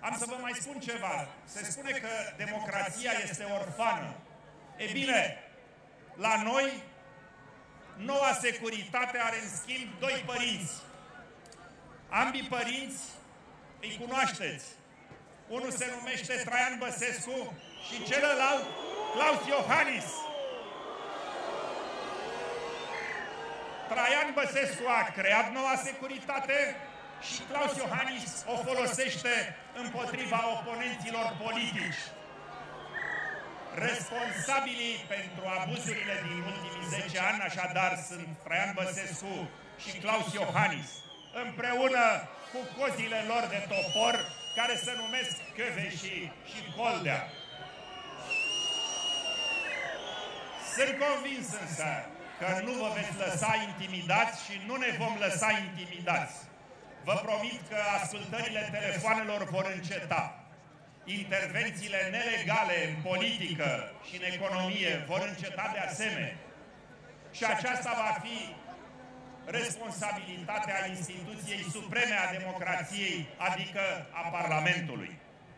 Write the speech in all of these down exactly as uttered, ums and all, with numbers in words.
Am să vă mai spun ceva. Se spune că democrația este orfană. E bine, la noi, noua securitate are în schimb doi părinți. Ambii părinți îi cunoașteți. Unul se numește Traian Băsescu și celălalt Klaus Iohannis. Traian Băsescu a creat noua securitate și Klaus Iohannis o folosește împotriva oponenților politici. Responsabilii pentru abuzurile din ultimii zece ani, așadar, sunt Traian Băsescu și Klaus Iohannis, împreună cu cozile lor de topor, care se numesc Căveși și Coldea. Sunt convins însă că nu vă veți lăsa intimidați și nu ne vom lăsa intimidați. Vă promit că ascultările telefoanelor vor înceta. Intervențiile nelegale în politică și în economie vor înceta de asemenea. Și aceasta va fi responsabilitatea instituției supreme a democrației, adică a Parlamentului.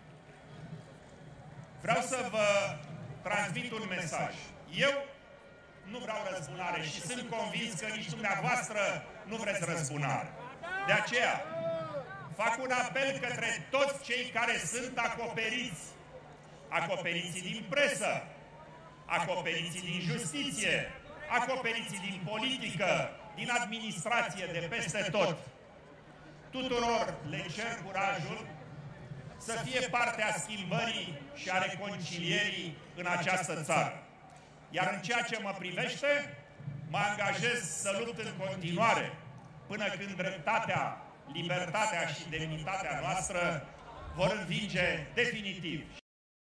Vreau să vă transmit un mesaj. Eu nu vreau răzbunare și sunt convins că nici dumneavoastră nu vreți răzbunare. De aceea, fac un apel către toți cei care sunt acoperiți, acoperiții din presă, acoperiții din justiție, acoperiții din politică, din administrație, de peste tot. Tuturor le cer curajul să fie parte a schimbării și a reconcilierii în această țară. Iar în ceea ce mă privește, mă angajez să lupt în continuare până când dreptatea, libertatea și demnitatea noastră vor învinge definitiv